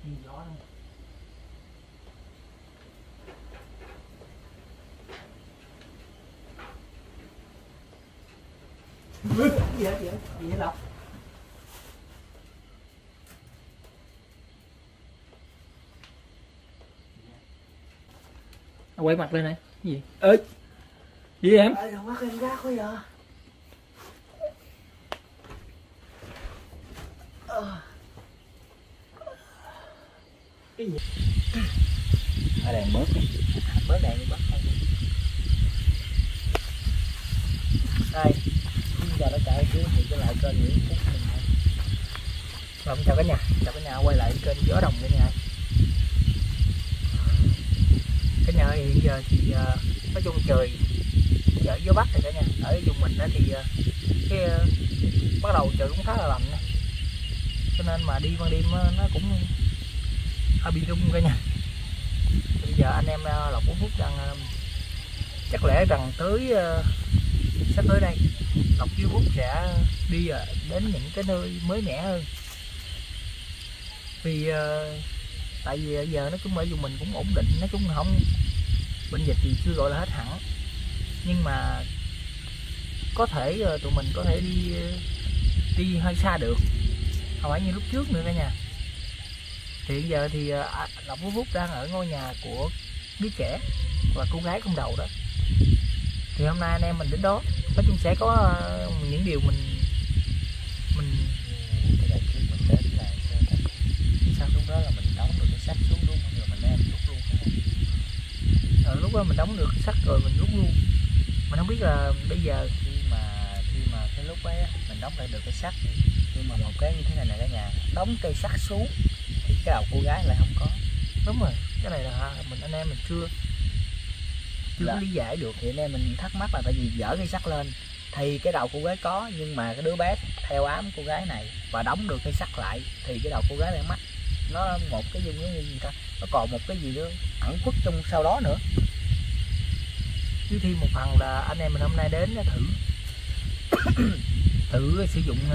gió này. Gì vậy Lộc? Quay mặt lên này. Gì? Ơi. Gì em? Đừng bắt em gác quá giờ. Cái gì? Ở đèn bớt đi. Bớt đèn đi bắt thôi. Đây. Bây giờ nó chạy xuống thì cái lại kênh Nguyễn Phúc mình thôi. Rồi, chào cả nhà. Chào cả nhà quay lại kênh Gió Đồng cả nhà. Cả nhà ơi, hiện giờ thì nói chung trời ở gió Bắc rồi cả nhà. Ở vùng mình đó thì cái bắt đầu trời cũng khá là lạnh nè. Cho nên mà đi ban đêm nó cũng hơi bị rung cả nhà. Bây giờ anh em Lộc Phú Phúc đang chắc lẽ rằng tới sắp tới đây Lộc Phú Phúc sẽ đi đến những cái nơi mới mẻ hơn. Vì tại vì giờ nói chung ở vùng mình cũng ổn định, nói chung là không bệnh dịch thì chưa gọi là hết hẳn, nhưng mà có thể tụi mình có thể đi hơi xa được, không phải như lúc trước nữa cả nhà. Thì hiện giờ thì Lộc Phú Phúc đang ở ngôi nhà của đứa trẻ và cô gái không đầu đó. Thì hôm nay anh em mình đến đó, nói chung sẽ có những điều mình Cái đợt trước mình đến là sao lúc đó là mình đóng được cái sắt xuống đúng không? Rồi mình đem rút luôn đúng không? lúc đó mình đóng được sắt rồi mình rút luôn. Mình không biết là bây giờ khi mà cái lúc ấy mình đóng lại được cái sắt, nhưng mà một cái như thế này nè cả nhà, đóng cây sắt xuống thì cái đầu cô gái lại không có. đúng rồi, cái này là mình anh em mình chưa có lý giải được. Thì anh em mình thắc mắc là tại vì dỡ cây sắt lên thì cái đầu cô gái có, nhưng mà cái đứa bé theo ám cô gái này và đóng được cây sắt lại thì cái đầu cô gái lại mất. Nó một cái gì ta, nó còn một cái gì nữa ẩn khuất trong sau đó nữa. Chứ thêm một phần là anh em mình hôm nay đến thử thử sử dụng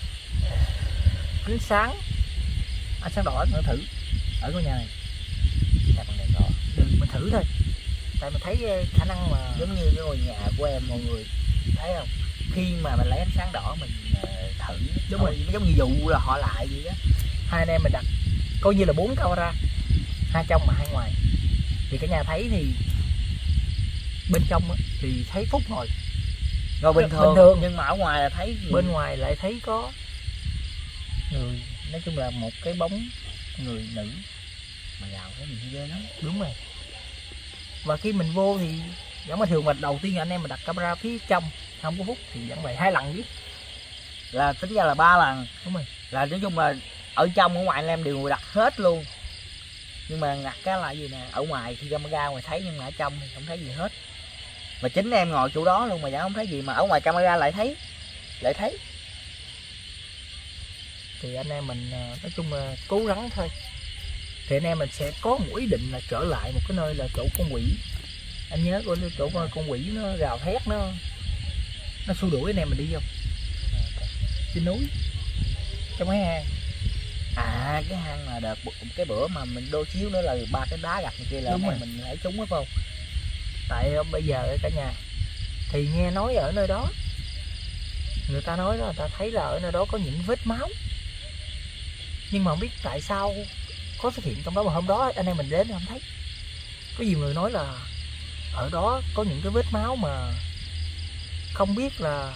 ánh sáng đỏ nữa, thử ở ngôi nhà này Bằng đèn đỏ mình thử thôi, tại mình thấy khả năng mà giống như cái ngôi nhà của em, mọi người thấy không, khi mà mình lấy ánh sáng đỏ mình thử đúng rồi, giống như dụ là họ lại gì đó. hai anh em mình đặt coi như là 4 camera, 2 trong mà 2 ngoài, thì cả nhà thấy thì bên trong thì thấy phút rồi bình thường, nhưng mà ở ngoài là thấy gì? Bên ngoài lại thấy có người, nói chung là một cái bóng người nữ mà gào thấy mình ghê lắm. đúng rồi. Và khi mình vô thì giống mà thường mà đầu tiên anh em mình đặt camera phía trong không có phút thì vẫn vậy 2 lần chứ, Là tính ra là 3 lần. đúng rồi. Là nói chung là ở trong ở ngoài anh em đều đặt hết luôn, nhưng mà ngặt cái là gì nè, ở ngoài khi camera ngoài thấy, nhưng mà ở trong thì không thấy gì hết. Mà chính em ngồi chỗ đó luôn mà vẫn không thấy gì, mà ở ngoài camera lại thấy. Thì anh em mình nói chung là cố gắng thôi. Thì anh em mình sẽ có một ý định là trở lại một cái nơi là chỗ con quỷ. Anh nhớ chỗ con quỷ nó gào thét, nó xua đuổi anh em mình đi không? Trên núi, trong cái hang. Cái hang mà đợt cái bữa mà mình đôi xíu nữa là 3 cái đá gặp kia là đúng rồi, mình hãy trúng phải không? Tại bây giờ cả nhà thì nghe nói ở nơi đó, người ta nói đó, người ta thấy là ở nơi đó có những vết máu, nhưng mà không biết tại sao có xuất hiện trong đó, mà hôm đó anh em mình đến không thấy. Có nhiều người nói là ở đó có những cái vết máu mà không biết là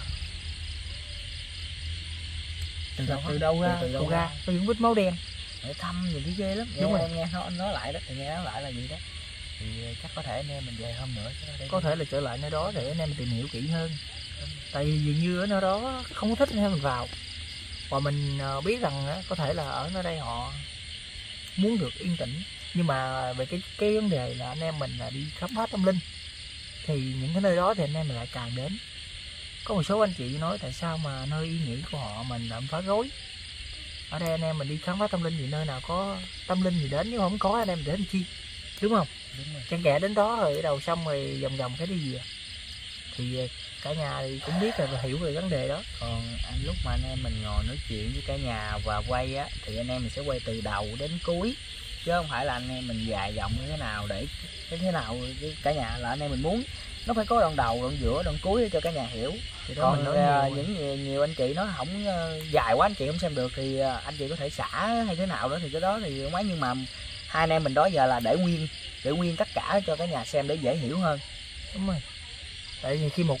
từ đâu ra, có những vết máu đen Để thăm gì cái ghê lắm. Đúng rồi. Em nghe nói lại đó, thì nghe nói lại là gì đó, thì chắc có thể anh em mình về hôm nữa có thể là trở lại nơi đó để anh em mình tìm hiểu kỹ hơn. Tại vì dường như ở nơi đó không có thích anh em mình vào, và mình biết rằng có thể là ở nơi đây họ muốn được yên tĩnh, nhưng mà về cái vấn đề là anh em mình là đi khám phá tâm linh, thì những cái nơi đó thì anh em mình lại càng đến. Có một số anh chị nói tại sao mà nơi yên nghỉ của họ mình làm phá rối. Ở đây anh em mình đi khám phá tâm linh thì nơi nào có tâm linh thì đến, nếu không có anh em mình đến chi, đúng không? Đúng rồi. Chăn kẹ đến đó rồi ở đầu xong rồi vòng vòng cái đi gì thì cả nhà thì cũng biết và hiểu về vấn đề đó. Còn lúc mà anh em mình ngồi nói chuyện với cả nhà và quay á, thì anh em mình sẽ quay từ đầu đến cuối, chứ không phải là anh em mình dài dòng như thế nào để cái thế nào cả nhà, là anh em mình muốn nó phải có đoạn đầu, đoạn giữa, đoạn cuối để cho cả nhà hiểu. Thì đó Còn mình nói nhiều anh chị nó không dài quá, anh chị không xem được thì anh chị có thể xả hay thế nào đó, thì cái đó thì mấy, nhưng mà hai anh em mình đó giờ là để nguyên tất cả cho cả nhà xem để dễ hiểu hơn. đúng rồi. Tại vì khi một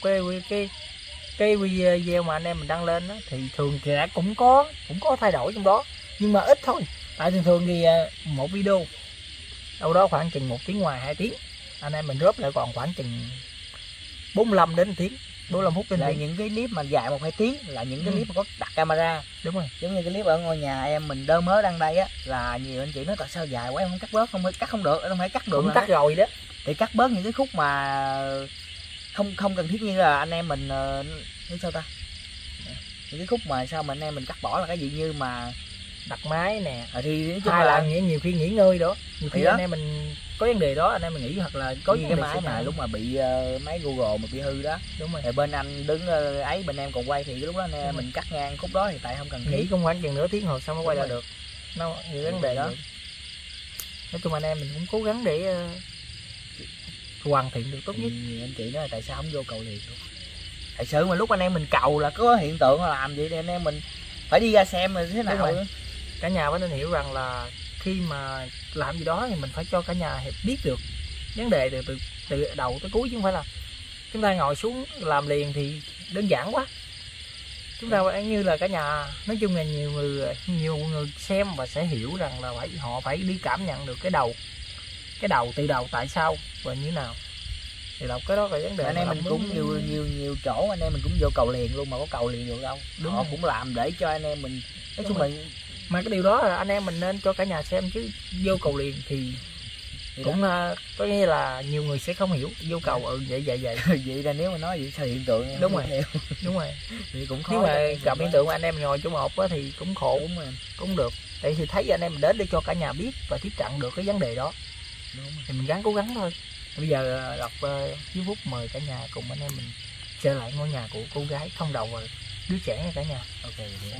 cái video mà anh em mình đăng lên đó, thì thường thì đã cũng có thay đổi trong đó, nhưng mà ít thôi. Tại thường thì một video đâu đó khoảng chừng 1 tiếng ngoài 2 tiếng, anh em mình drop lại còn khoảng chừng 45 đến 1 tiếng, 45 phút đến là tiếng. những cái clip mà dài 1-2 tiếng là những cái clip mà có đặt camera. Đúng rồi. Giống như cái clip ở ngôi nhà em mình mới đăng đây á, là nhiều anh chị nói tại sao dài quá em không cắt bớt, không phải cắt không được, không phải cắt được, Cũng cắt rồi đó, thì cắt bớt những cái khúc mà không cần thiết, như là anh em mình nói sao ta, những cái khúc mà sao mà anh em mình cắt bỏ là cái gì, như mà đặt máy nè, thì hay là nhiều khi nghỉ ngơi đó, nhiều khi đó. anh em mình có vấn đề đó, anh em mình nghỉ, hoặc là có những cái máy mà lúc mà bị máy Google mà bị hư đó. Đúng rồi. Thì bên anh đứng ấy, bên em còn quay, thì lúc đó anh em mình cắt ngang khúc đó thì tại không cần nghỉ cũng khoảng chừng nửa tiếng rồi xong mới quay lại được. Nó vấn đề đó. Được. Nói chung anh em mình cũng cố gắng để hoàn thiện được tốt nhất. Anh chị nói là tại sao không vô cầu liền luôn. Thật sự mà lúc anh em mình cầu là có hiện tượng làm vậy thì anh em mình phải đi ra xem là thế nào. Cả nhà phải nên hiểu rằng là khi mà làm gì đó thì mình phải cho cả nhà biết được vấn đề từ đầu tới cuối, chứ không phải là chúng ta ngồi xuống làm liền thì đơn giản quá. Chúng ta phải như là cả nhà, nói chung là nhiều người xem và sẽ hiểu rằng là họ phải đi cảm nhận được cái đầu từ đầu tại sao và như thế nào, thì là cái đó là vấn đề. Anh em mình cũng nhiều chỗ anh em mình cũng vô cầu liền luôn mà có cầu liền được đâu. Đúng Họ rồi. cũng làm để cho anh em mình nói chung mình, mà cái điều đó là anh em mình nên cho cả nhà xem, chứ vô cầu liền thì cũng có nghĩa là nhiều người sẽ không hiểu. Vô cầu vậy vậy là nếu mà nói vậy sao hiện tượng. Đúng rồi. Đúng rồi. Thì cũng khó. Nếu mà gặp hiện tượng anh em ngồi chỗ một thì cũng khổ. Đúng rồi. Cũng được, tại vì thấy anh em mình đến để cho cả nhà biết và tiếp cận được cái vấn đề đó. Đúng rồi. Thì mình gắng cố gắng thôi. Bây giờ đọc dưới phút mời cả nhà cùng anh em mình trở lại ngôi nhà của cô gái không đầu và đứa trẻ nha cả nhà. Ok.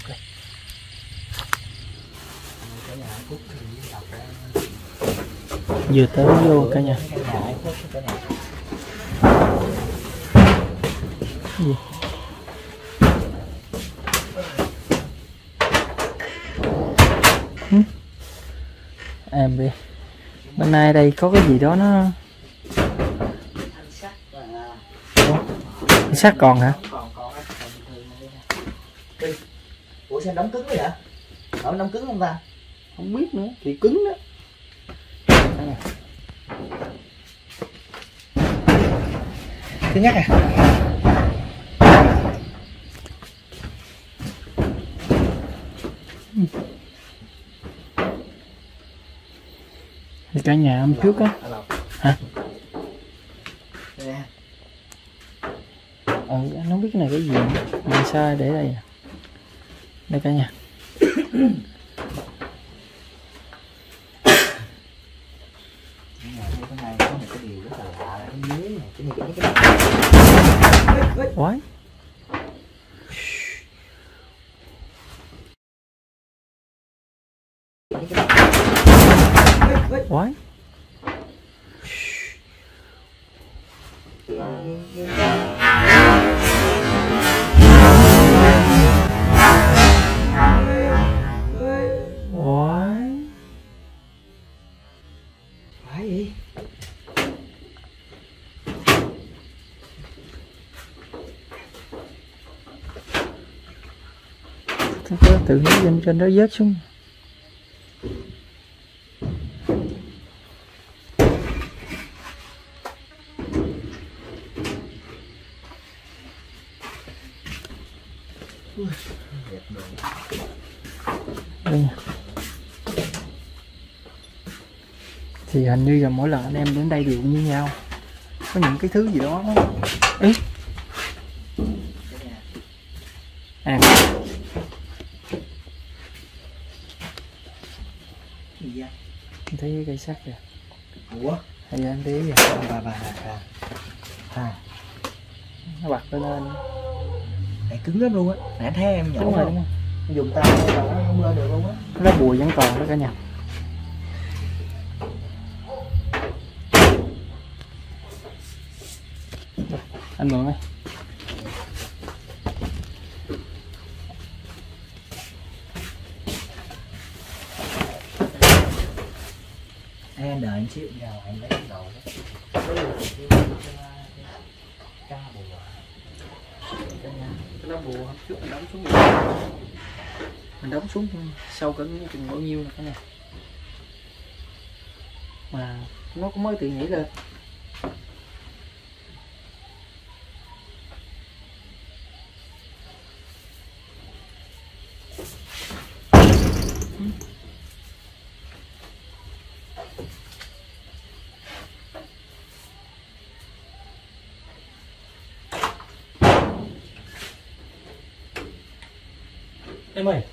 Cả nhà Phúc thì đọc ra vừa tới vô cả nhà. Gì? Em đi. Bên nay đây có cái gì đó nó sắt còn hả? Ủa sao đóng cứng vậy? Ở đóng cứng không ta? Không biết nữa, thì cứng đó. Thứ nhất à. Thì cả nhà hôm trước á. Hả? Anh không biết cái này cái gì nữa. Mà sao để đây à? Đây cả nhà. Quái. Quái. Phải gì? Tự nhiên trên đó vớt xuống. Đây. Thì hình như là mỗi lần anh em đến đây đều như nhau, có những cái thứ gì đó ý à. Gì vậy? Anh thấy cây sắt kìa. Ủa? Hay anh thấy gì? Bà. nó bật lên. Này cứng lắm luôn á, nãy thấy em nhổ Đúng rồi, dùng tay mà nó không lên được luôn á. Lá bùa vẫn còn đó cả nhà. Anh mượn ơi. Em đợi anh xíu ra ngoài lấy đồ đó. Cá bùa. Cái lá bùa hôm trước mình đóng xuống mình đóng xuống sâu cỡ chừng bao nhiêu nè cái này mà nó cũng mới tự nhảy lên. Em ơi,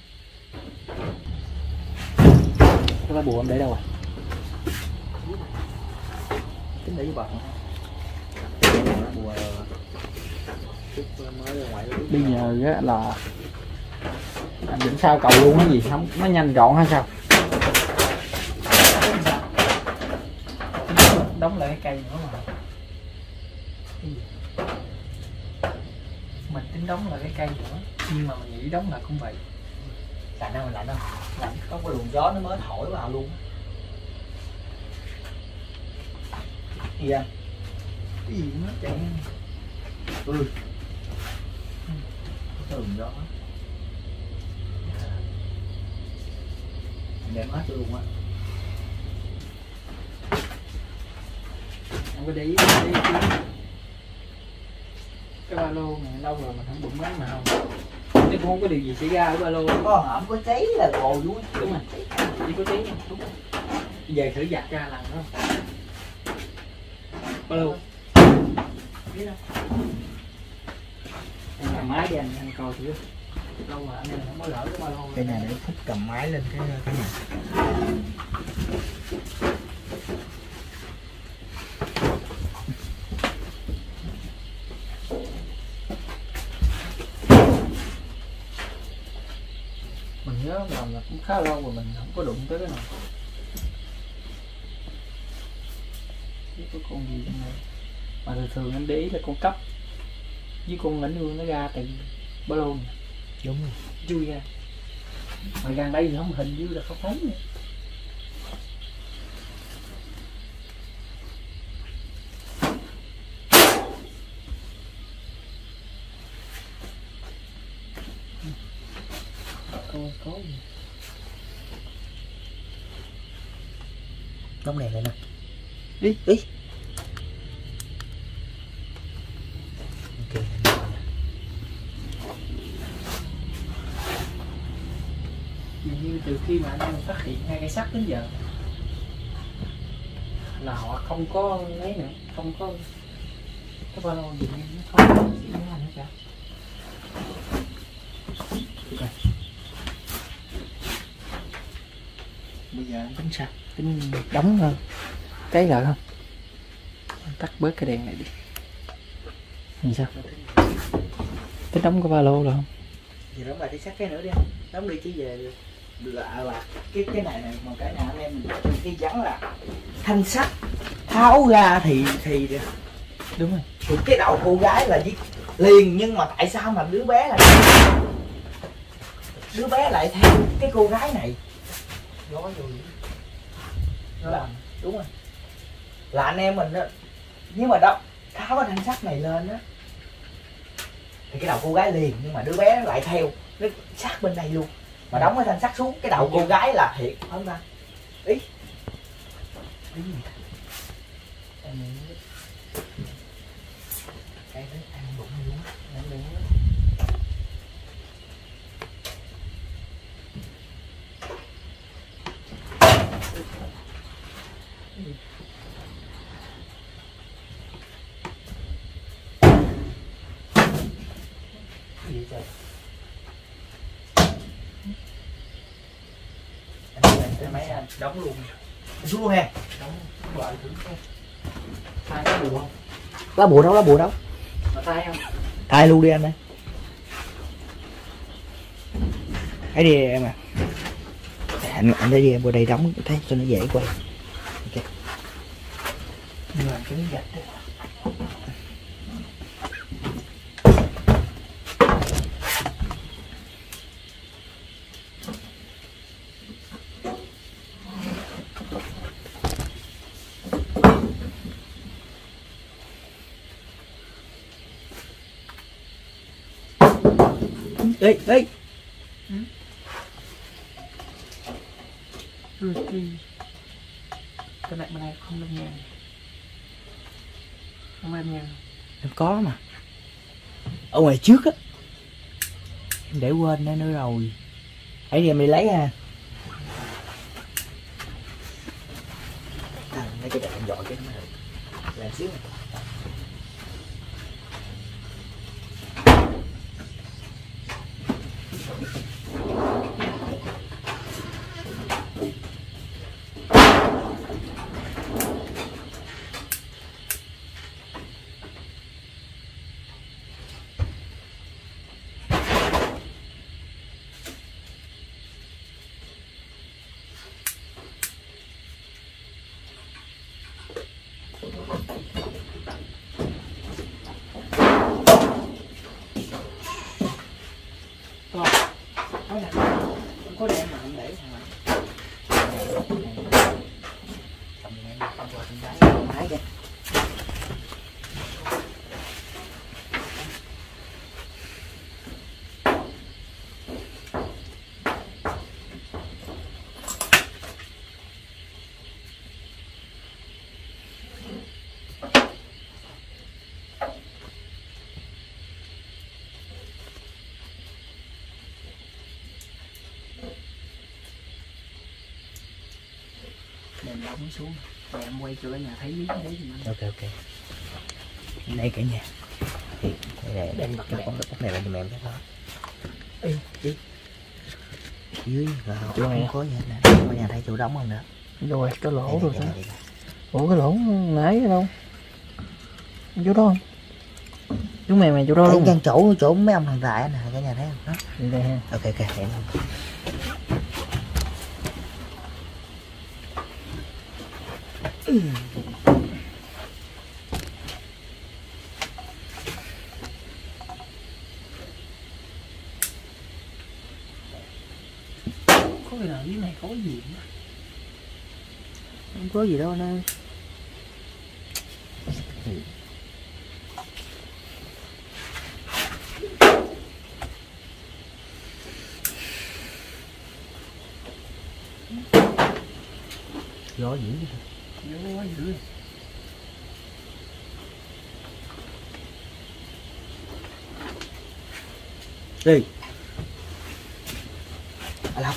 cái lá bùa em để đâu rồi? Tính để với bật bùa mới ra ngoài. Bây giờ á là anh định sao cầu luôn cái gì không nó nhanh gọn hay sao? Đóng lại cái cây nữa mà. Mình tính đóng lại cái cây nữa nhưng mà mình nghĩ đóng lại cũng vậy. Lạnh đâu, lạnh đâu, lạnh có cái luồng gió nó mới thổi vào luôn. Gì anh? Cái gì nó chạy Cái luồng gió đem hết luôn á. em có để ý cái ba lô này lâu rồi mình không đụng đến mà không, nó cũng không có điều gì xảy ra ở ba lô. Có hổm có cháy là cồ vui. Đúng rồi, chỉ có tí đúng rồi. Bây giờ thử giặt ra lần đó ba lô em cầm máy đi anh coi thử lâu rồi anh em không có lỡ cái ba lô. Cái nhà để Phúc cầm máy lên cái nhà. Mình nhớ làm là cũng khá lâu rồi mình không có đụng tới cái nào. Có con gì trong này mà thường thường anh để ý là con cấp với con lãnh hương nó ra từ ba lô này. Đúng rồi. Chui ra mà gần đây thì không, hình như là không thấy nữa. Có gì Đóng đèn lên nè. đi Ok. dường như từ khi mà anh em phát hiện hai cây sắt đến giờ là họ không có lấy nữa, không có cái ba lô dường như nó không có gì nữa hết cả. Bây giờ anh Tính sao? Tính đóng hơn cái lại không? Tắt bớt cái đèn này đi. Nhìn sao? Tính đóng cái ba lô rồi không? thì đóng lại cái sắt cái nữa đi anh. Đóng đi chứ về là cái này mà cái nào anh em mình cái vắng là thanh sắt tháo ra thì Đúng rồi. thì cái đầu cô gái là giết liền, nhưng mà tại sao mà đứa bé lại theo cái cô gái này? Đó rồi. Nó làm đúng rồi, là anh em mình đó. Nhưng mà đó tháo cái thanh sắt này lên á thì cái đầu cô gái liền, nhưng mà đứa bé nó lại theo nó sát bên đây luôn, mà đóng cái thanh sắt xuống cái đầu cô gái là thiệt không ta? Ý gì ta? Cái đấy ăn bụng luôn á, ăn bụng á. Gì trời? Anh máy anh đóng luôn, anh xuống luôn ha. Đóng lại thử xem. Hai cái bùa không? Lá bùa đâu, lá bùa đâu? Thay không? Thay luôn đi anh ơi. Ấy đi em à. Anh đi em qua đây đóng thấy cho nó dễ quay. Ok. Làm cái gạch đi. Ê. Rồi thì cái này bên này không lên nhang. Không lên nhang. Em có mà. Ở ngoài trước á. Em để quên nó nữa rồi. Ấy đi em đi lấy ha. Lấy cái đèn em dọi cái nó được. Làm xíu này. Có đèn mà không để thằng này. Cầm đèn không qua trên đáy không hái kìa. Đèn đóng xuống rồi em quay cho cả nhà thấy miếng đấy thì anh. Ok. Đây cả nhà. Thì đây Đèn bật cái đèn. con này là giùm em cái đó. Ê, đi. Dưới là Chỗ này không à? có gì hết nè. Cả nhà thấy chỗ đóng không nữa. Rồi cái lỗ Đây, rồi đây, sao? đây, đây. Ủa cái lỗ nãy ở đâu? Chỗ đó không? Chúng mày chỗ đó Thấy luôn. gian chỗ mấy ông thằng tại nè, cả nhà thấy không? Đó. Đi đây ha. Ok em. Có cái nào dưới này có gì không? Không có gì đâu anh ơi. Gió dữ Gió quá dữ. đi. Lắm.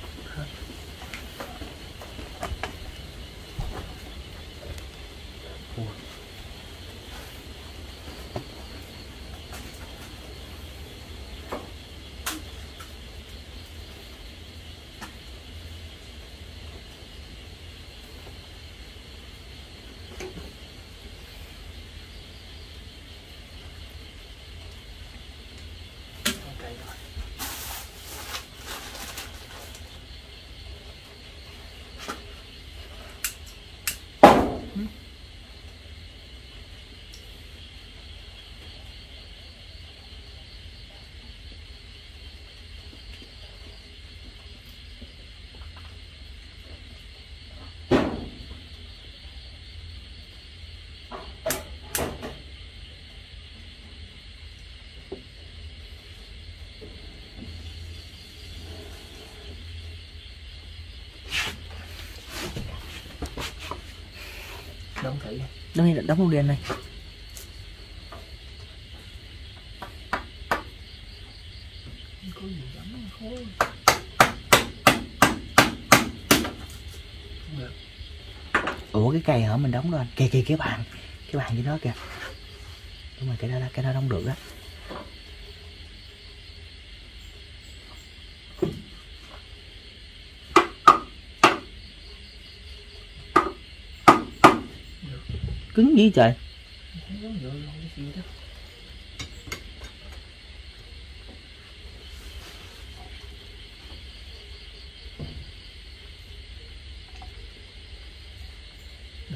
Đóng thử. Đóng luôn đi anh ơi. Có gì đóng khó. Không được. Ủa cái cây hả mình đóng rồi anh. Kìa cái bàn dưới đó kìa. Đúng rồi cái đó đóng được á. Cứng gì trời.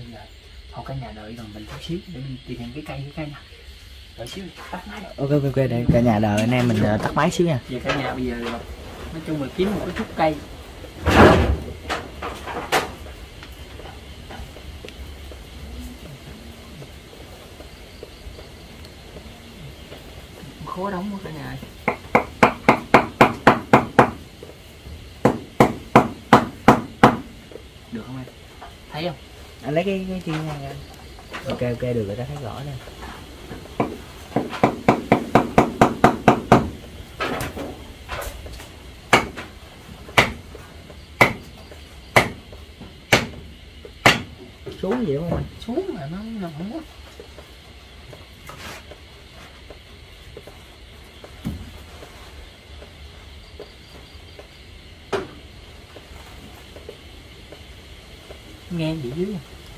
bây giờ thôi cả nhà đợi rồi mình chút xíu để mình tìm thêm cái cây nè. Đợi xíu tắt máy. Ok để cả nhà đợi anh em mình tắt máy xíu nha. Về cả nhà bây giờ nói chung là kiếm một cái chút cây. Khó đóng quá cả nhà. Được không em? Thấy không? Anh lấy cái kia nha anh. Ok được rồi, ta thấy rõ nè. Xuống gì đúng không anh? Xuống mà nó không có. Nghe bị dưới.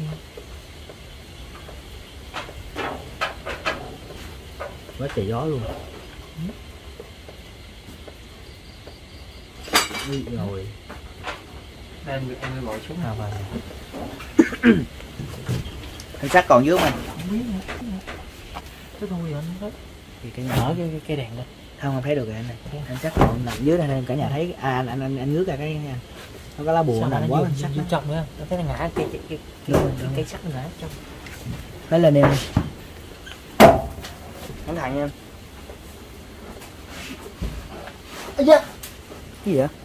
Quá trời gió luôn. Rồi. Đây em mới gọi xuống nào vào. Thanh sắt còn dưới không anh? Không biết nữa. Cái thôi anh hết. Thì cái Mở cái đèn lên. không anh thấy được rồi anh này. Thanh sắt còn nằm dưới đây nên cả nhà thấy anh ngước ra cái nha. Nó có lá bùa nó nằm quá anh sắt trong nữa. Nó thấy nó ngã cái sắt nó ngã trong. Lấy lên em. Thẳng thẳng nha em. Cái gì vậy?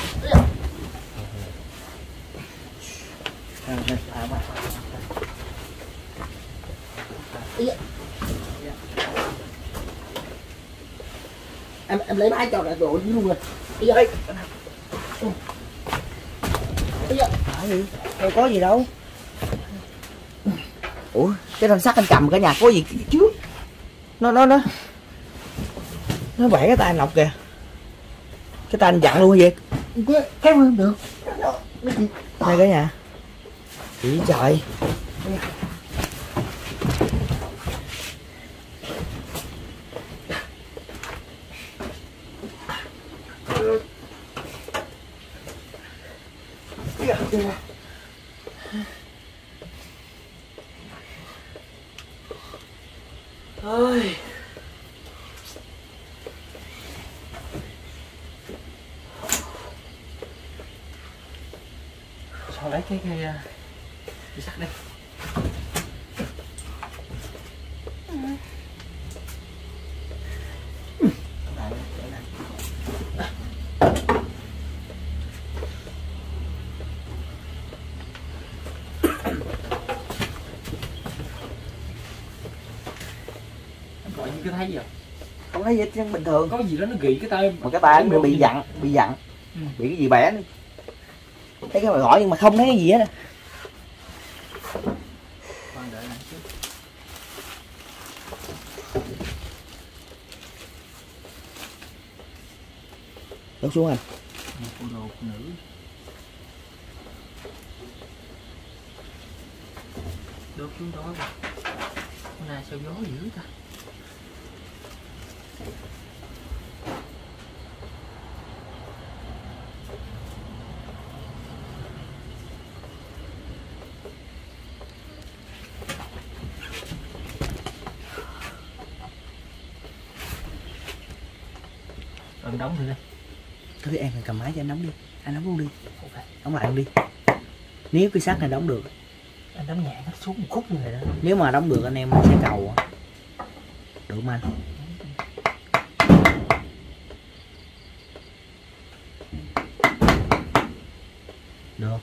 Em lấy máy cho lại đồ dưới luôn rồi. Bây giờ đây. Bây giờ gì? Đâu có gì đâu. Ủa, cái thanh sắt anh cầm cả nhà có gì trước? Nó bẻ cái tay anh Lộc kìa. Cái tay anh dặn luôn vậy. Kéo không được. Đây cả nhà. Ý trời. Ôi. Sao lấy cái sắt đây. Gọi như cái thấy gì không? Không thấy gì hết, bình thường. Có gì đó nó gỉ cái tay Mà cái tay nó bị dặn, bị cái gì bẻ nữa. Thấy cái mà gọi nhưng mà không thấy cái gì hết á. Đốt xuống anh. Phụ đồ phụ nữ. Đốt xuống đó rồi. Hôm nay sao gió dữ ta. Rồi đóng thử đây. Thôi em cầm máy cho anh đóng đi. Anh đóng luôn đi. Okay. Đóng lại luôn đi. Nếu cái sắt này đóng được. Anh đóng nhẹ nó xuống một khúc như vậy đó. Nếu mà đóng được anh em sẽ cầu. Được không anh? Được.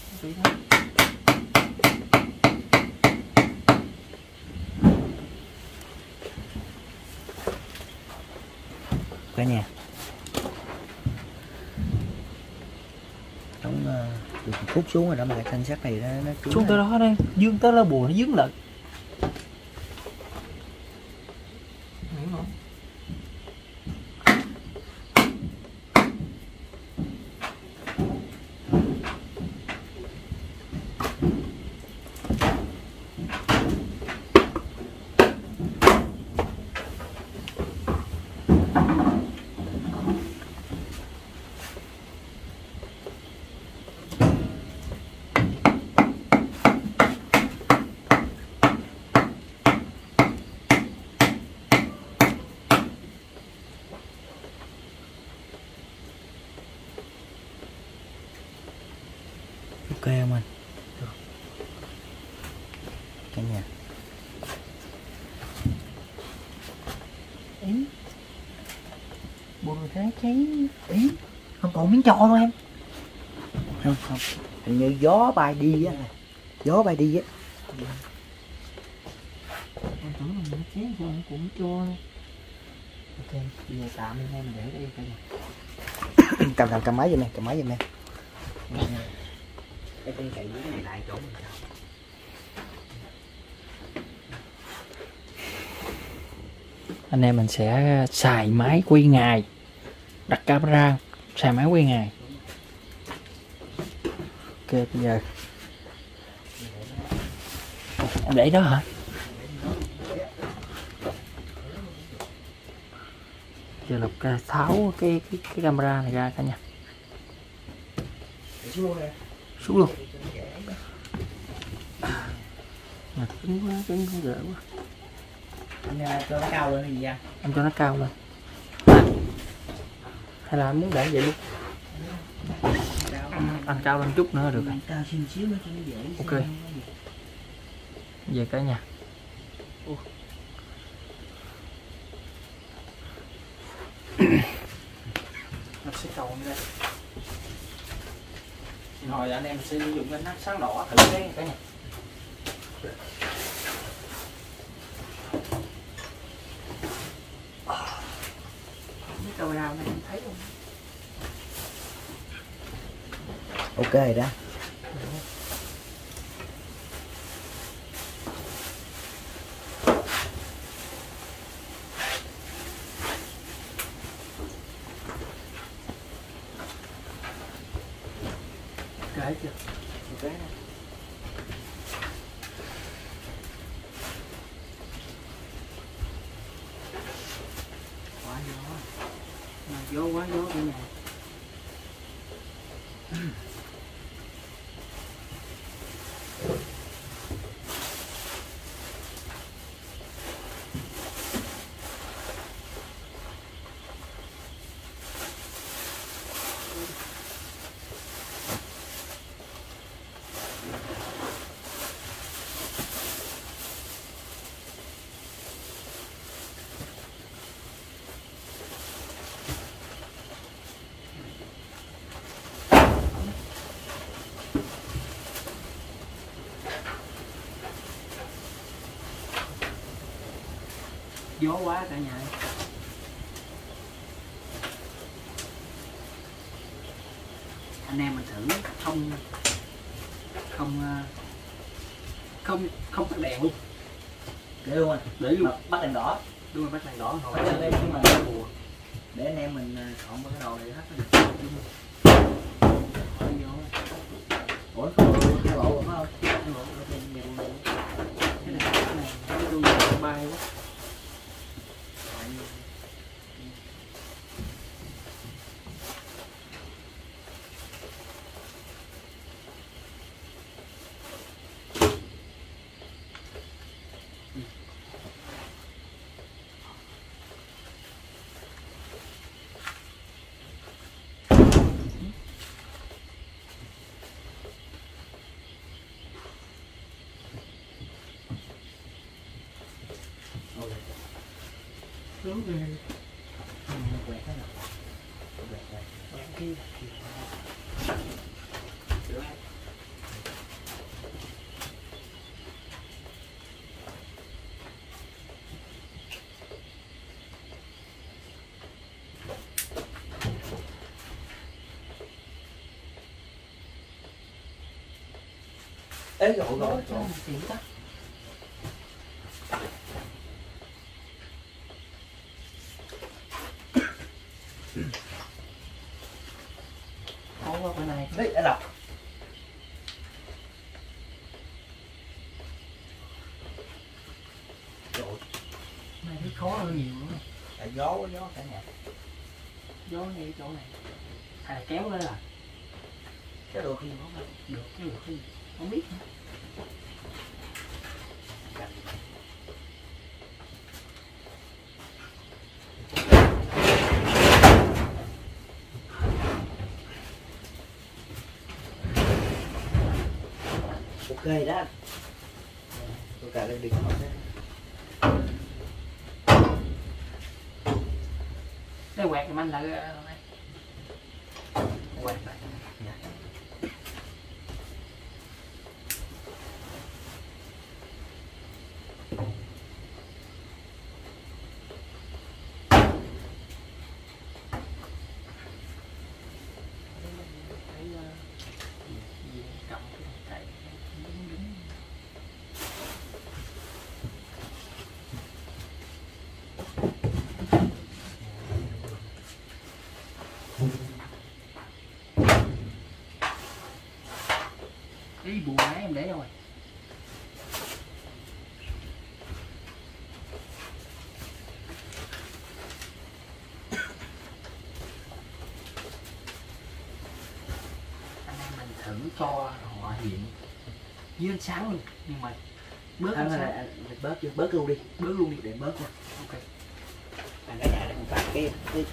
Cả nhà. Đóng được một khúc xuống rồi đó mà cái thanh sắt này nó xuống tới đó đây, dương tới lá bùa nó dướng lại. Hiểu không? cả nhà. Ý bùa thế cháy. Ý không còn miếng trò đâu em. Không không, hình như gió bay đi á, gió bay đi á. Em tưởng là nó cháy sao nó cũng cho. Ok, bây giờ tạm đi em để đây cả nhà. cầm máy giùm em, cầm máy giùm em. Cái cây cày dưới này lại chỗ mình sao? Anh em mình sẽ xài máy quay ngày, đặt camera, xài máy quay ngày. Ok, bây giờ em để đó hả? Giờ Lộc tháo cái camera này ra cả nhà. Xuống luôn. Mà cứng quá, cứng quá, dở quá. Anh cho nó cao lên hay gì vậy? Anh cho nó cao lên. Hay là anh muốn để vậy luôn? Anh cao lên chút nữa được. Cao xíu nữa cho nó dễ. Ok. Về cả nhà. Nó sẽ cầu như đây. Rồi anh em sẽ sử dụng cái nắp sáng đỏ thử cái cả nhà. Cái camera này em thấy không? Ok rồi đó. Kể chưa? Ok. Quá gió. Gió quá gió cả nhà. Gió quá cả nhà. Anh em mình thử không tắt đèn luôn. Để luôn anh. Để luôn. Bắt đèn đỏ. Đúng rồi, bắt đèn đỏ rồi. Bắt đèn đây nhưng mà bùa. Để anh em mình chọn cái đồ này hết được. Ủa không hai bộ phải không? Hai bộ ở bên nhà buồn. Cái này cái đuôi bay quá. Đúng rồi. Quẹt hết rồi. Quẹt. Kia. Ê rồi. Tiền ta. Khó quá bữa nay. Đấy đã đọc. Trời. Này thấy khó hơn nhiều nữa. Tại gió cả nhà. Gió ngay chỗ này. Hay là kéo lên à? Cái đồ khi không Được chứ được chứ. Không biết nữa. Ok đó. tôi cài lên điện thoại. Cái quẹt thì anh lại quẹt lại. Dạ. Cái buồn nãy em để đâu rồi? Anh em mình thử cho họ hiện dưới ánh sáng luôn, nhưng mà bớt ánh sáng. Bớt luôn đi, Để bớt nha. Ok. anh cái nhà này không phải cái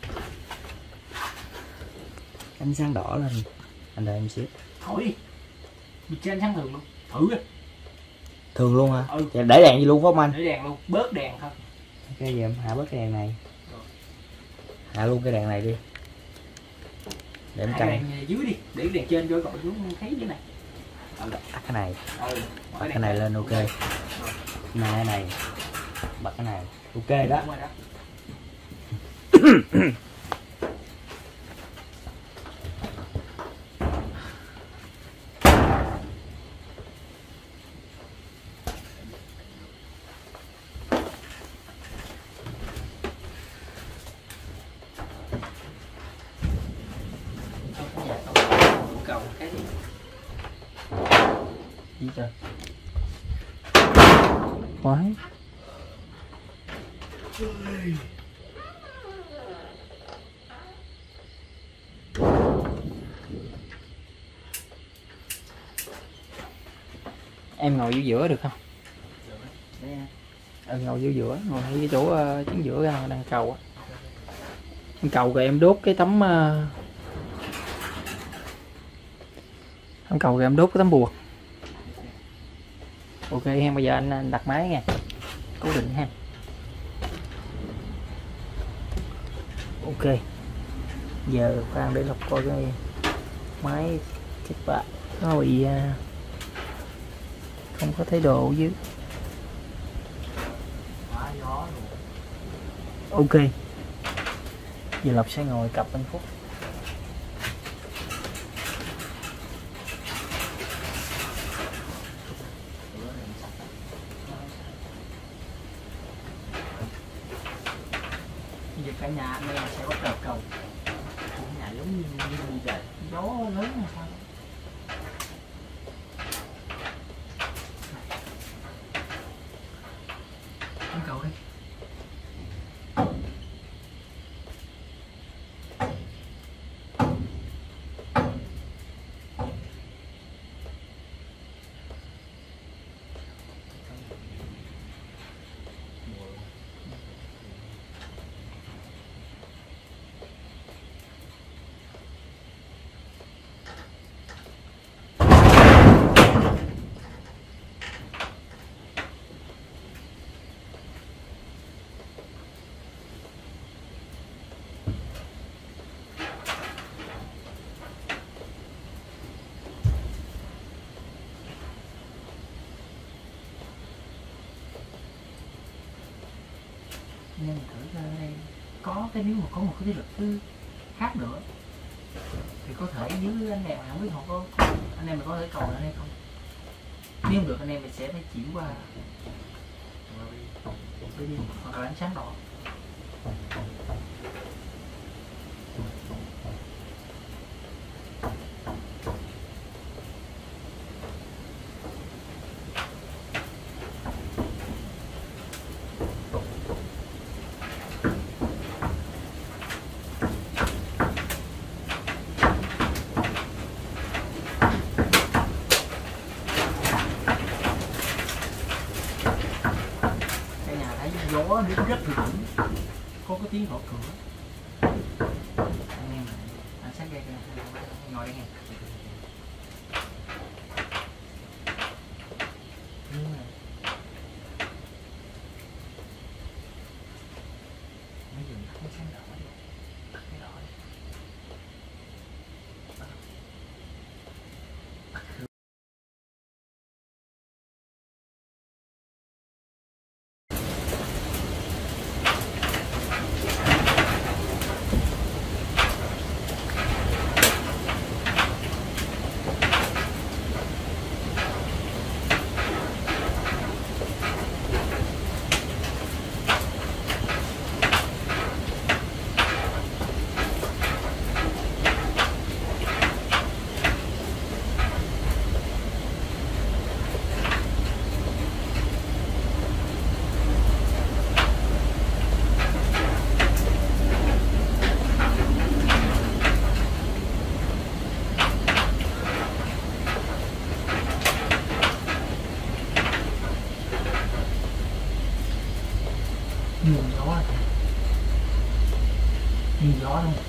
ánh sáng đỏ lên, anh đợi em xíu. Thôi đi, mình trên ánh sáng thường luôn, thử đi. Thường luôn hả? Ừ. Dạ, để đèn gì luôn phải không anh? Để đèn luôn, bớt đèn thôi. Cái gì em hạ bớt cái đèn này. Rồi. Hạ luôn cái đèn này đi. Để em Hai canh. đèn dưới đi, để đèn trên cho cậu xuống thấy dưới này. Tắt cái này. Ừ. Bật cái này lên, ok. Cái này. Bật cái này. Ok đó. Đúng rồi đó. Cầu cái gì? Gì trời? Quái. Em ngồi dưới giữa được không? Ngồi dưới giữa, ngồi ngay cái chỗ chính giữa đang cầu á. Em cầu rồi em đốt cái tấm em cầu rồi em đốt cái tấm bùa. Ok ha, bây giờ anh đặt máy nha, cố định ha. Ok, giờ khoan để lọc coi cái máy chết bạc nó bị không có thấy đồ dưới. Ok, giờ lọc sẽ ngồi cặp anh Phúc. Giờ cả nhà anh em sẽ bắt đầu cầu. Nhà giống như trời. Gió lớn hay sao? Anh cầu đi. Nên mình thử ra đây có cái, nếu mà có một cái lực thứ khác nữa thì có thể dưới anh em không biết họ có anh em mình có thể cầu lại hay không. Nếu không được anh em mình sẽ phải chuyển qua hoặc là ánh sáng đỏ. Gió nước rất là vững, có cái tiếng gõ cửa. Anh em anh sát đây ngồi đây nghe. Nhiều gió, nhiều gió luôn.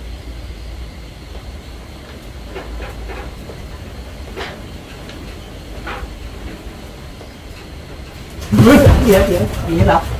Gì vậy? Gì vậy Lộc?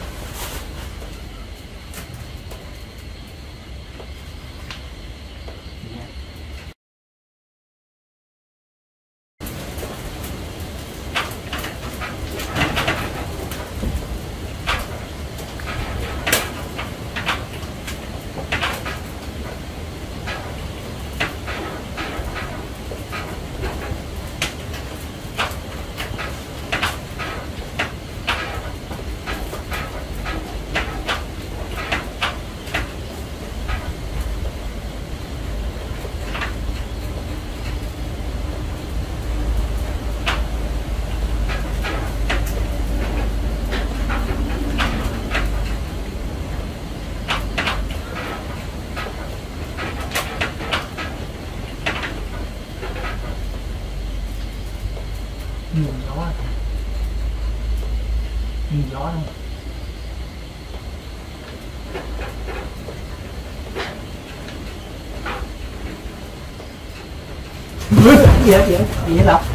Nhiều gió, nhiều gió luôn. Gì vậy? Gì vậy Lộc?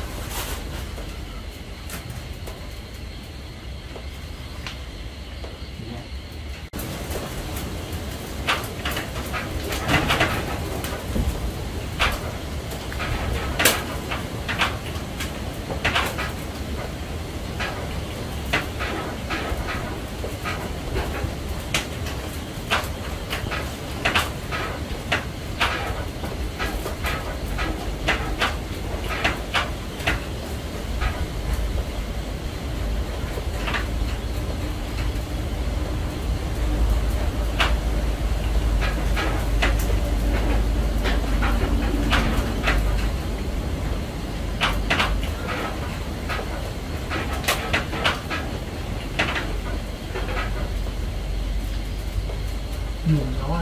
Nhiều gió,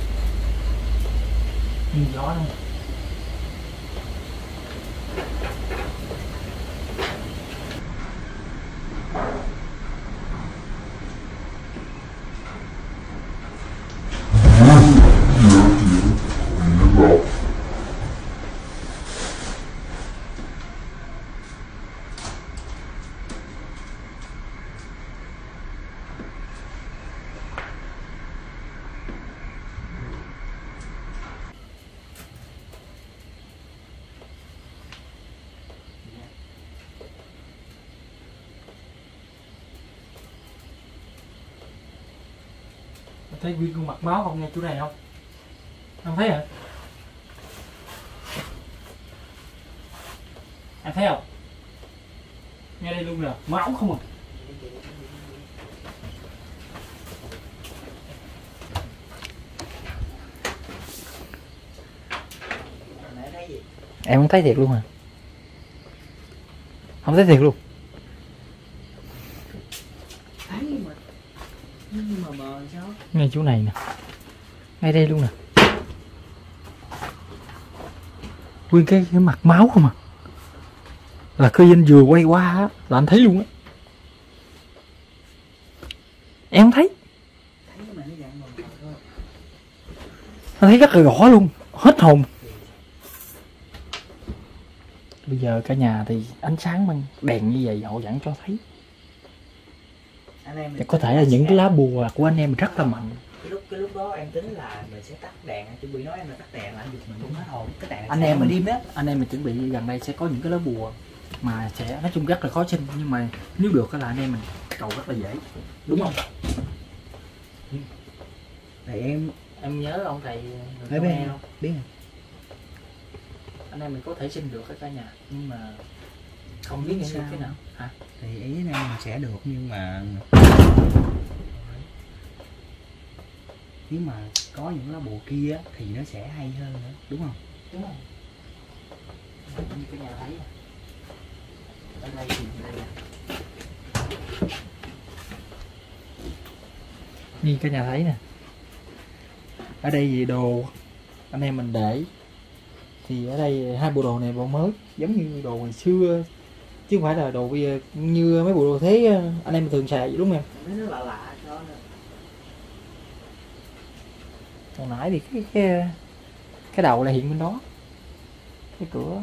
nhiều gió luôn. Thấy nguyên khuôn mặt máu không ngay chỗ này không? Không thấy hả? Anh thấy không? Ngay đây luôn nè, máu không à? Em không thấy thiệt luôn hả? Không thấy thiệt luôn. Thấy mà nhưng mà mờ sao? Ngay chỗ này nè, ngay đây luôn nè, nguyên cái mặt máu không à? Là cơ dinh vừa quay qua á là anh thấy luôn á. Em không thấy. Thấy mà nó dạng mờ thôi. Anh thấy rất là rõ luôn, hết hồn. Bây giờ cả nhà thì ánh sáng bằng đèn như vậy họ vẫn cho thấy. Có thể là những cái lá bùa của anh em rất là mạnh. Cái lúc đó em tính là mình sẽ tắt đèn, chuẩn bị nói em là tắt đèn là anh giật mình cũng hết hồn. Cái đèn anh em mình đi á, anh em mình chuẩn bị gần đây sẽ có những cái lá bùa mà sẽ nói chung rất là khó xin, nhưng mà nếu được là anh em mình cầu rất là dễ, đúng không? Thầy em nhớ ông thầy biết không? Biết không? Anh em mình có thể xin được ở cả nhà, nhưng mà không biết như thế nào hả? Thì ý anh em mình sẽ được, nhưng mà nếu mà có những lá bùa kia thì nó sẽ hay hơn nữa, đúng không? Đúng không? Như cái nhà thấy ở đây thì đây nè, như cái nhà thấy nè, ở đây gì đồ anh em mình để thì ở đây hai bộ đồ này bộ mới giống như đồ ngày xưa chứ không phải là đồ bây giờ như mấy bộ đồ thế anh em mình thường xài vậy, đúng không em? Nó lạ lạ thôi. Còn nãy thì cái đầu là hiện bên đó, cái cửa.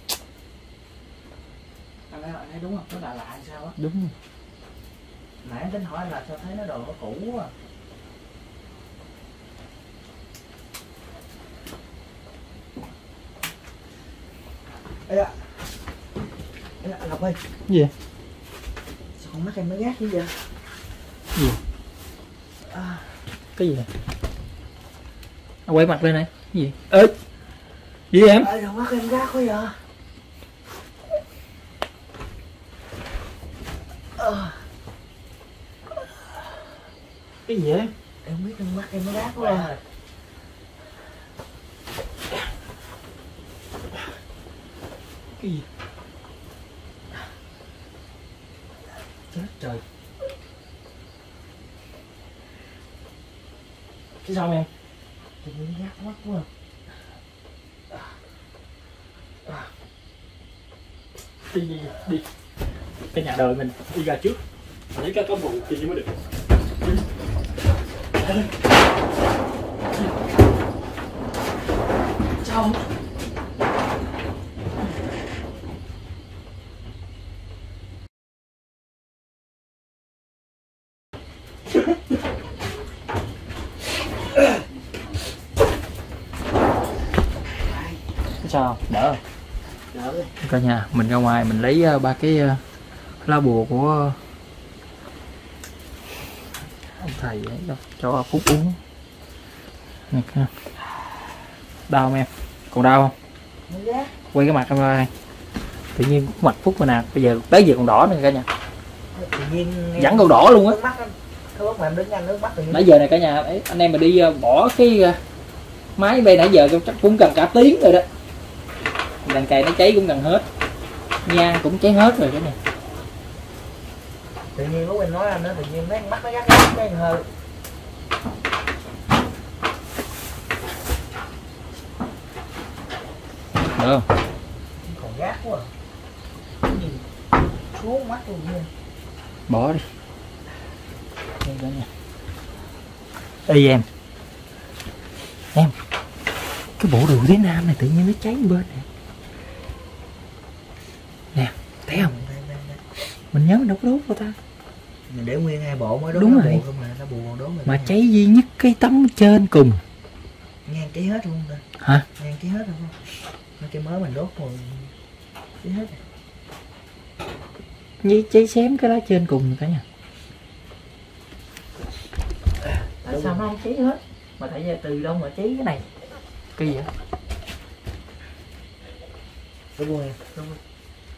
Anh thấy đúng không? Nó lạ lạ sao á? Đúng. Nãy anh tính hỏi là sao thấy nó đồ nó cũ quá. Ê ạ. Ê ạ, Lộc ơi. Gì vậy? Sao con mắt em nó gác như vậy? Gì? À. Cái gì vậy? Quay mặt lên này. Cái gì? Ê! Gì vậy em? Ê, đầu mắt em gác quá vậy? Cái gì vậy? Em không biết trong mắt em nó gác quá à. Cái gì? Chết trời. Cái sao em? Tự nhiên nó gác mắt quá à. Đi. Cái nhà đời mình đi ra trước. Lấy cái có vụ gì mới được. Sao? Sao? Đỡ. Đỡ đi. Cả nhà mình ra ngoài mình lấy ba cái lá bùa của ông thầy ấy đâu cho Phúc uống. Đau không em? Còn đau không? Nó gác. Quay cái mặt em ra. Tự nhiên mặt Phúc mà nè, bây giờ tới giờ còn đỏ nữa cả nhà. Tự nhiên Vẫn còn đỏ luôn á. nước mắt anh. Cái lúc mà em đứng nhanh nước mắt tự nhiên. Nãy giờ này cả nhà ấy, anh em mình đi bỏ cái máy bay nãy giờ chắc cũng gần cả tiếng rồi đó. Đàn cày nó cháy cũng gần hết. Nhang cũng cháy hết rồi cả nhà. Tự nhiên lúc em nói anh đó tự nhiên mấy mắt nó gác gác cái hơi. Được không? Còn gác quá. Cái gì? Xuống mắt luôn nha. Bỏ đi. Đây cả nhà. Ê em. Em. Cái bộ đồ Thế Nam này tự nhiên nó cháy bên nè. Nè, thấy không? Mình nhớ mình đâu có đốt đâu ta. Mình để nguyên hai bộ mới đốt. Đúng nó rồi. buồn không mà nó buồn đốt Mà cháy duy nhất cái tấm trên cùng. ngang cháy hết luôn ta. Hả? Ngang cháy hết rồi không? Cái mới mình đốt rồi cháy hết rồi. Với cháy xém cái lá trên cùng cả nhà. Tại sao nó không cháy hết? Mà tại vì từ đâu mà cháy cái này? Cái gì vậy? Đúng rồi, đúng rồi.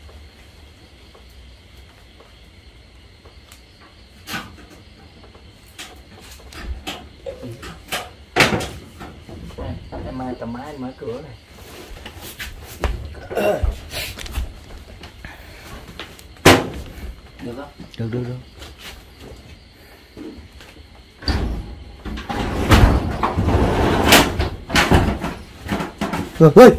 Em mai tầm mai mở cửa này. Được không? Được. Ơi.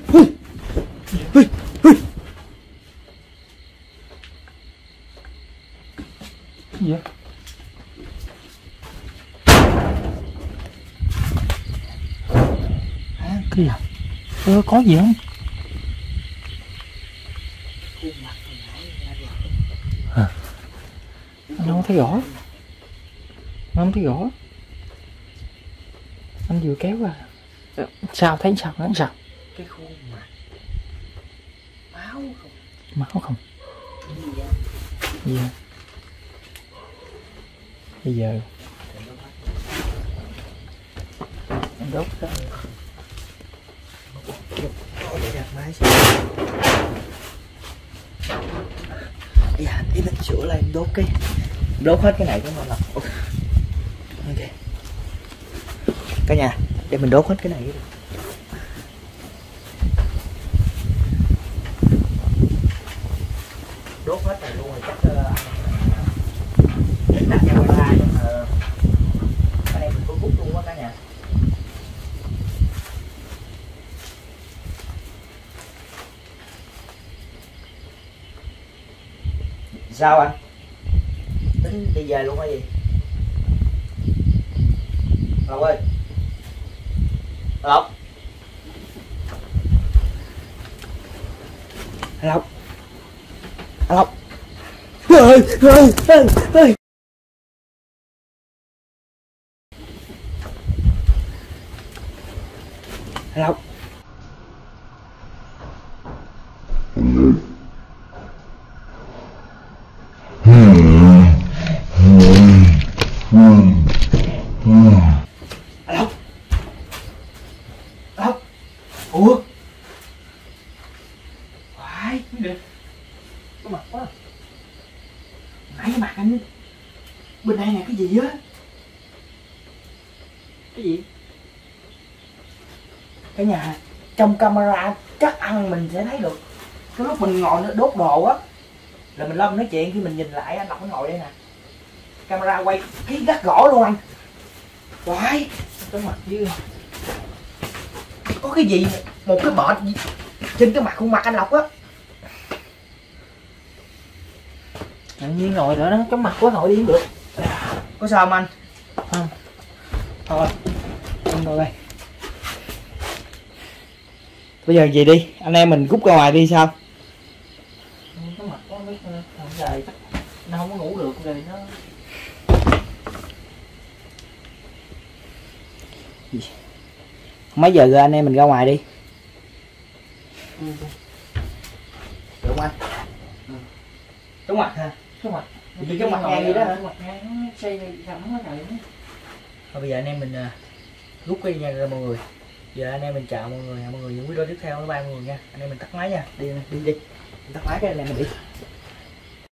Gì vậy? Cái gì? Có gì không? Hả? Anh không thấy rõ. Anh không thấy rõ. Anh vừa kéo qua. Sao thấy sao? Hắn sao? Cái khuôn mặt máu không? Máu không? Gì vậy? Bây giờ em đốt ra. Để đặt máy xuống. Dạ, tí nữa sửa lại em đốt hết cái này của mình là ok. Cả nhà, để mình đốt hết cái này đi. Đốt hết này luôn rồi chắc đặt ra qua la cái này mình có hút luôn á cả nhà. Sao anh? Tính đi về luôn hay gì? Lộc ơi. Lộc. Lộc. Lộc. Ơi ơi ơi ơi. Lộc. Lộc. Lộc. Ủa. Phải được. Có mặt quá. Nãy cái mặt anh bên đây nè, cái gì á? Cái gì? Cái nhà trong camera chắc ăn mình sẽ thấy được. Cái lúc mình ngồi nó đốt đồ á là mình Lâm nói chuyện, khi mình nhìn lại anh Lộc nó ngồi đây nè. Camera quay cái gắt gõ luôn anh. Quái, cái mặt chứ. Có cái gì một cái bọt gì trên cái mặt khuôn mặt anh Lộc á. Tự nhiên ngồi nữa nó chóng mặt quá ngồi đi không được. Có sao không anh? Không. Thôi, anh ngồi đây. Bây giờ gì đi, anh em mình cút ra ngoài đi sao? Cái mặt quá biết thằng dài chắc nó không có ngủ được rồi nó. Mấy giờ rồi anh em mình ra ngoài đi. Được không anh? Chống mặt hả? Cái mặt Vì cái mặt ngang vậy đó hả? Mặt ngang nó xây rậm hết rồi. Thôi bây giờ anh em mình rút cái nha mọi người. Giờ anh em mình chào mọi người, những video tiếp theo nó ba mọi người nha. Anh em mình tắt máy nha. Đi đi. Mình tắt máy cái anh em mình đi.